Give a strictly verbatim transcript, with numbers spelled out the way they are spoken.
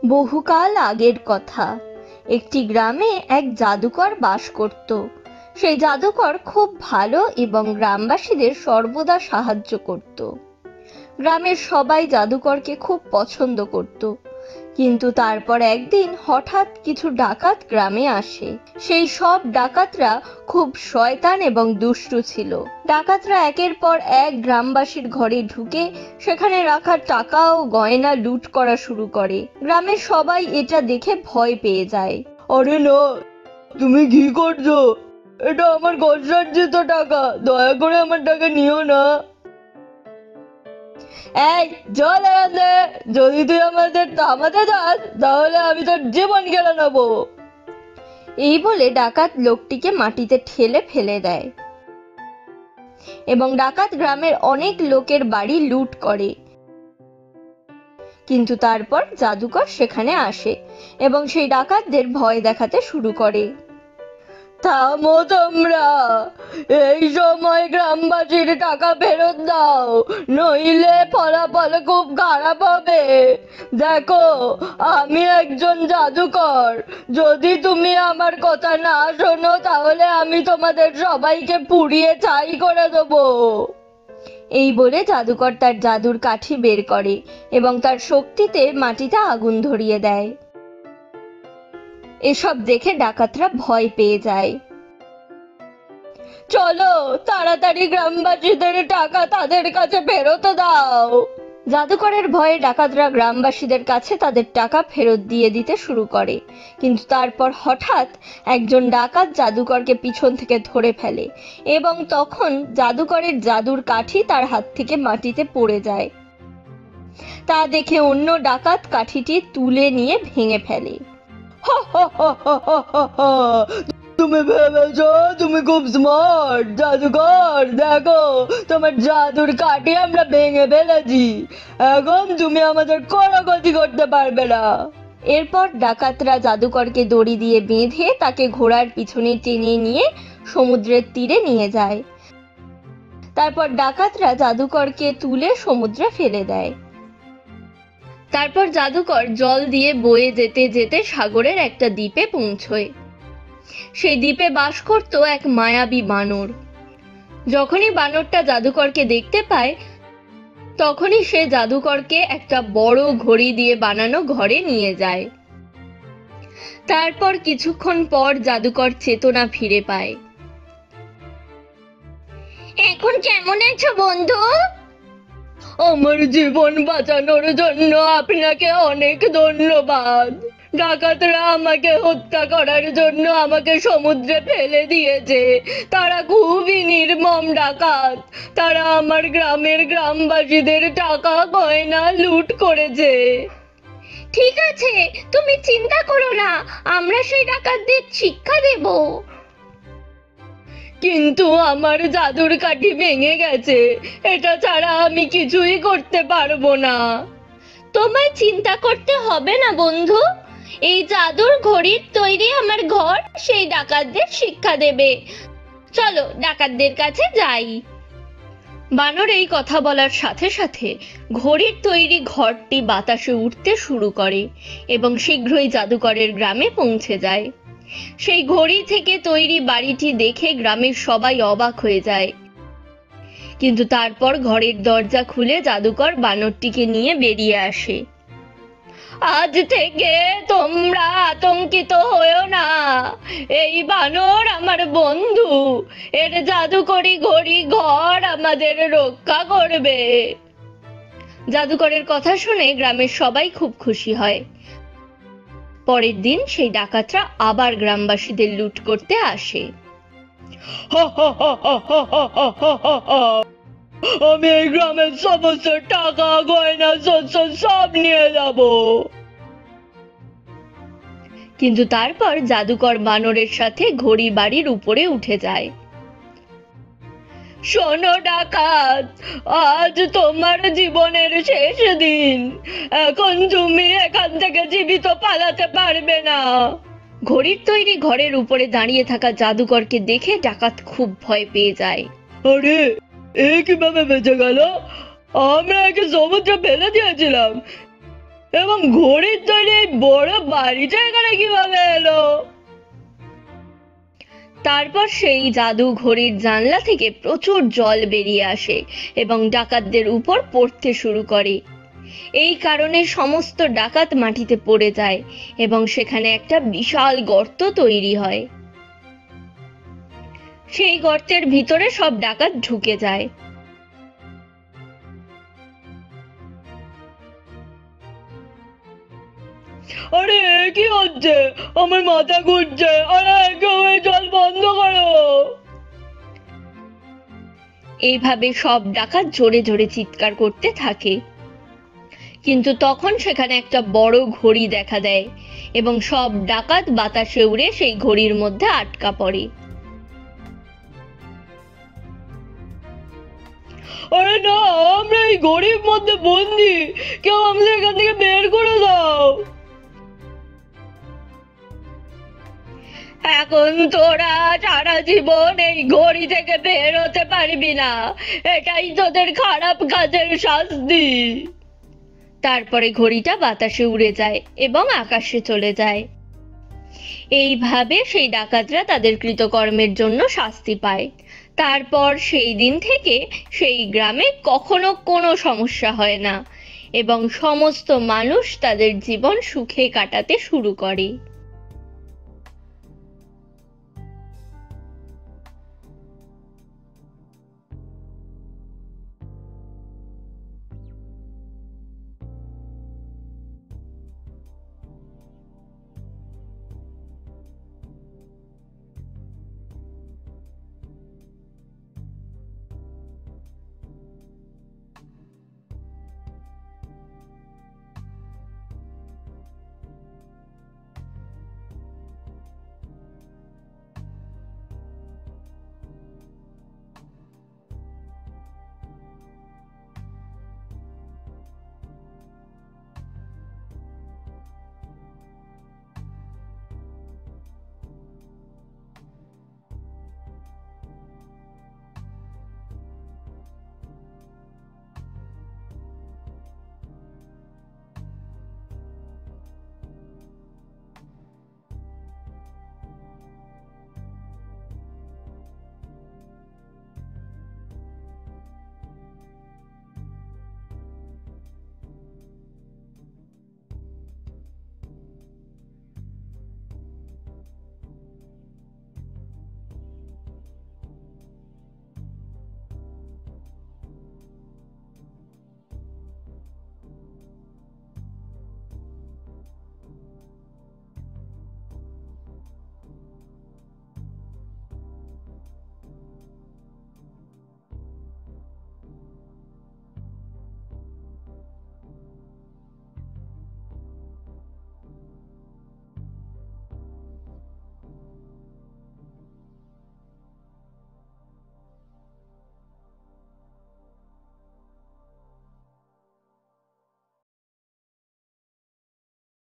বহুকাল আগের কথা। একটি গ্রামে এক জাদুকর বাস করত। সেই জাদুকর খুব ভালো এবং গ্রামবাসীদের সর্বদা সাহায্য করত। গ্রামের সবাই জাদুকরকে খুব পছন্দ করত। কিন্তু তারপর একদিন হঠাৎ কিছু ডাকাত গ্রামে আসে। সেই সব ডাকাতরা খুব শয়তান এবং দুষ্টু ছিল। ডাকাতরা একের পর এক গ্রামবাসীর ঘরে ঢুকে সেখানে রাখা টাকা ও গয়না লুট করা শুরু করে। গ্রামের সবাই এটা দেখে ভয় পেয়ে যায়। আরে না, তুমি কি করছো? এটা আমার কষ্টার্জিত টাকা, দয়া করে আমার টাকা নিও না। এই চল এখান থেকে, যদি তুই আমাদের থামাতে যাস তাহলে আমি তোর জীবন কেড়ে নেবো। এই বলে ডাকাত লোকটিকে মাটিতে ঠেলে ফেলে দেয় এবং ডাকাত গ্রামের অনেক লোকের বাড়ি লুট করে। কিন্তু তারপর জাদুকর সেখানে আসে এবং সেই ডাকাতদের ভয় দেখাতে শুরু করে। থামো তোমরা, এই সময় গ্রামবাসীর টাকা ফেরত দাও, নইলে ফলাফল খুব খারাপ হবে। দেখো, আমি একজন জাদুকর, যদি তুমি আমার কথা না শোনো তাহলে আমি তোমাদের সবাইকে পুড়িয়ে ছাই করে দেবো। এই বলে জাদুকর তার জাদুর কাঠি বের করে এবং তার শক্তিতে মাটিতে আগুন ধরিয়ে দেয়। এসব দেখে ডাকাতরা ভয় পেয়ে যায়। চলো তাড়াতাড়ি গ্রামবাসীদের টাকা তাদের কাছে ফেরত দাও। জাদুকরের ভয়ে ডাকাতরা গ্রামবাসীদের কাছে তাদের টাকা ফেরত দিয়ে দিতে শুরু করে। কিন্তু তারপর হঠাৎ একজন ডাকাত জাদুকরকে পিছন থেকে ধরে ফেলে এবং তখন জাদুকরের জাদুর কাঠি তার হাত থেকে মাটিতে পড়ে যায়। তা দেখে অন্য ডাকাত কাঠিটি তুলে নিয়ে ভেঙে ফেলে। তুমি ভেবেছো তুমি খুব স্মার্ট জাদুকর? দেখো, তোমার জাদুর কাঠি আমরা ভেঙে ফেলেছি, এখন তুমি আমাদের কোনো ক্ষতি করতে পারবে না। এরপর ডাকাতরা জাদুকরকে দড়ি দিয়ে বেঁধে তাকে ঘোড়ার পিছনে টেনে নিয়ে সমুদ্রের তীরে নিয়ে যায়। তারপর ডাকাতরা জাদুকরকে তুলে সমুদ্রে ফেলে দেয়। তারপর জাদুকর জল দিয়ে বয়ে যেতে যেতে সাগরের একটা দ্বীপে পৌঁছয়। সেই দ্বীপে বাস করত এক মায়াবী বানর। যখনই বানরটা জাদুকরকে দেখতে পায় তখনই সে জাদুকরকে একটা বড় ঘড়ি দিয়ে বানানো ঘরে নিয়ে যায়। তারপর কিছুক্ষণ পর জাদুকর চেতনা ফিরে পায়। এখন কেমন আছো বন্ধু? আমার জীবন বাঁচানোর জন্য আপনাকে অনেক ধন্যবাদ। ডাকাতরা আমাকে হত্যা করার জন্য আমাকে সমুদ্রে ফেলে দিয়েছে। তারা খুবই নির্মম ডাকাত। তারা আমার গ্রামের গ্রামবাসীদের টাকা গয়না লুট করেছে। ঠিক আছে, তুমি চিন্তা করো না, আমরা সেই ডাকাতদের শিক্ষা দেব। কিন্তু আমার জাদুর কাঠি ভেঙে গেছে, এটা ছাড়া আমি কিছুই করতে পারবো না। তোমায় চিন্তা করতে হবে না বন্ধু, এই জাদুর ঘড়ির তৈরি আমার ঘর সেই ডাকাতদের শিক্ষা দেবে। চলো ডাকাতদের কাছে যাই। বানর এই কথা বলার সাথে সাথে ঘড়ির তৈরি ঘরটি বাতাসে উঠতে শুরু করে এবং শীঘ্রই জাদুকরের গ্রামে পৌঁছে যায়। সেই ঘড়ি থেকে তৈরি বাড়িটি দেখে গ্রামের সবাই অবাক হয়ে যায়। কিন্তু তারপর ঘরের দরজা খুলে জাদুকর বানরটিকে নিয়ে বেরিয়ে আসে। আজ থেকে তোমরা আতঙ্কিত হয়েও না, এই বানর আমার বন্ধু, এর জাদুকরি ঘড়ি ঘর আমাদের রক্ষা করবে। জাদুকরের কথা শুনে গ্রামের সবাই খুব খুশি হয়। পরের দিন সেই ডাকাতরা আবার গ্রামবাসীদের লুট করতে আসে। আমি এই গ্রামের সমস্ত টাকা গয়না শস্য সব নিয়ে যাব। কিন্তু তারপর জাদুকর বানরের সাথে ঘড়ি বাড়ির উপরে উঠে যায়। শোনো ডাকাত, আজ তোমার জীবনের শেষ দিন, এখন তুমি এখান থেকে জীবিত পালাতে পারবে না। ঘড়ির তৈরি ঘরের উপরে দাঁড়িয়ে থাকা জাদুকরকে দেখে ডাকাত খুব ভয় পেয়ে যায়। আরে, এ কিভাবে বেঁচে গেল? আমরা একে সমুদ্রে ফেলে দিয়েছিলাম, এবং ঘড়ির তৈরি এই বড় বাড়িটা এখানে কিভাবে এলো? তারপর সেই জাদু ঘড়ির জানলা থেকে প্রচুর জল বেরিয়ে আসে এবং ডাকাতদের উপর পড়তে শুরু করে। এই কারণে সমস্ত ডাকাত মাটিতে পড়ে যায় এবং সেখানে একটা বিশাল গর্ত তৈরি হয়। সেই গর্তের ভিতরে সব ডাকাত ঢুকে যায়। আরে কি হচ্ছে? আমার মাথা ঘুরছে। আরে কেউ এই জল বন্ধ করো। এইভাবে সব ডাকাত জোরে জোরে চিৎকার করতে থাকে। কিন্তু তখন সেখানে একটা বড় ঘড়ি দেখা দেয় এবং সব ডাকাত বাতাসে উড়ে সেই ঘড়ির মধ্যে আটকা পড়ে। আরে না, আমরা এই ঘড়ির মধ্যে বন্দি। কেউ আমাদের এখান থেকে বের করে দাও। এখন তোরা সারা জীবন এই ঘড়ি থেকে বের হতে পারবি না, এটাই তোদের খারাপ কাজের শাস্তি। তারপরে ঘড়িটা বাতাসে উড়ে যায় এবং আকাশে চলে যায়। এইভাবে সেই ডাকাতরা তাদের কৃতকর্মের জন্য শাস্তি পায়। তারপর সেই দিন থেকে সেই গ্রামে কখনো কোনো সমস্যা হয় না এবং সমস্ত মানুষ তাদের জীবন সুখে কাটাতে শুরু করে।